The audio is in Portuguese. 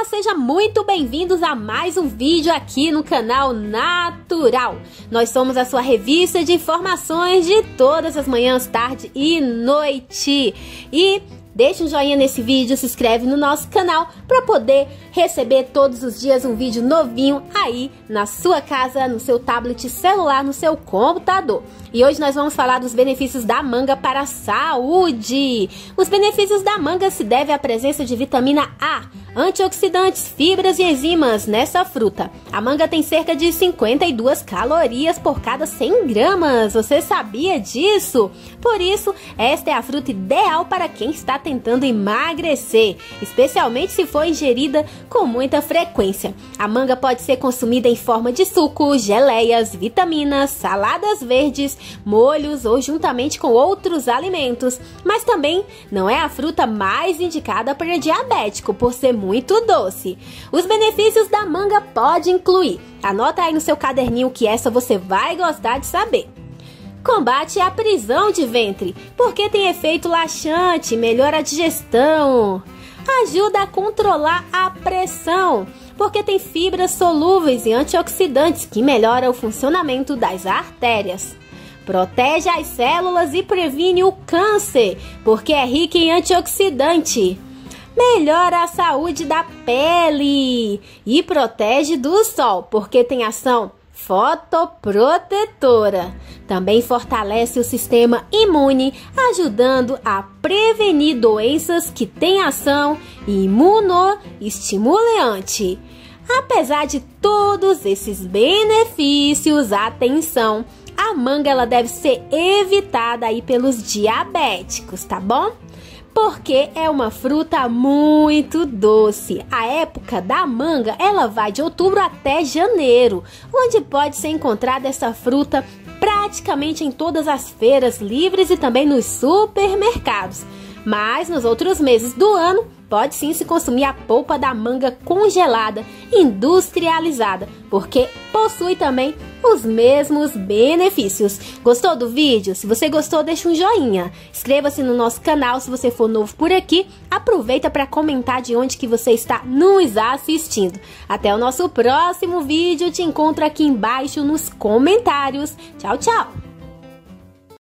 Seja muito bem-vindos a mais um vídeo aqui no canal Natural. Nós somos a sua revista de informações de todas as manhãs, tarde e noite. E deixa um joinha nesse vídeo, se inscreve no nosso canal para poder receber todos os dias um vídeo novinho aí na sua casa, no seu tablet, celular, no seu computador. E hoje nós vamos falar dos benefícios da manga para a saúde. Os benefícios da manga se devem à presença de vitamina A, antioxidantes, fibras e enzimas nessa fruta. A manga tem cerca de 52 calorias por cada 100 gramas. Você sabia disso? Por isso, esta é a fruta ideal para quem está tentando emagrecer, especialmente se for ingerida com muita frequência. A manga pode ser consumida em forma de suco, geleias, vitaminas, saladas verdes, molhos ou juntamente com outros alimentos. Mas também não é a fruta mais indicada para diabético, por ser muito doce. Os benefícios da manga podem incluir, anota aí no seu caderninho que essa você vai gostar de saber. Combate a prisão de ventre, porque tem efeito laxante, melhora a digestão. Ajuda a controlar a pressão, porque tem fibras solúveis e antioxidantes que melhoram o funcionamento das artérias. Protege as células e previne o câncer, porque é rica em antioxidante. Melhora a saúde da pele e protege do sol, porque tem ação fotoprotetora. Também fortalece o sistema imune, ajudando a prevenir doenças que têm ação imunoestimulante. Apesar de todos esses benefícios, atenção, a manga ela deve ser evitada aí pelos diabéticos, tá bom? Porque é uma fruta muito doce. A época da manga, ela vai de outubro até janeiro, onde pode ser encontrada essa fruta praticamente em todas as feiras livres e também nos supermercados. Mas nos outros meses do ano, pode sim se consumir a polpa da manga congelada, industrializada, porque possui também os mesmos benefícios. Gostou do vídeo? Se você gostou, deixa um joinha. Inscreva-se no nosso canal se você for novo por aqui. Aproveita para comentar de onde que você está nos assistindo. Até o nosso próximo vídeo. Te encontro aqui embaixo nos comentários. Tchau, tchau!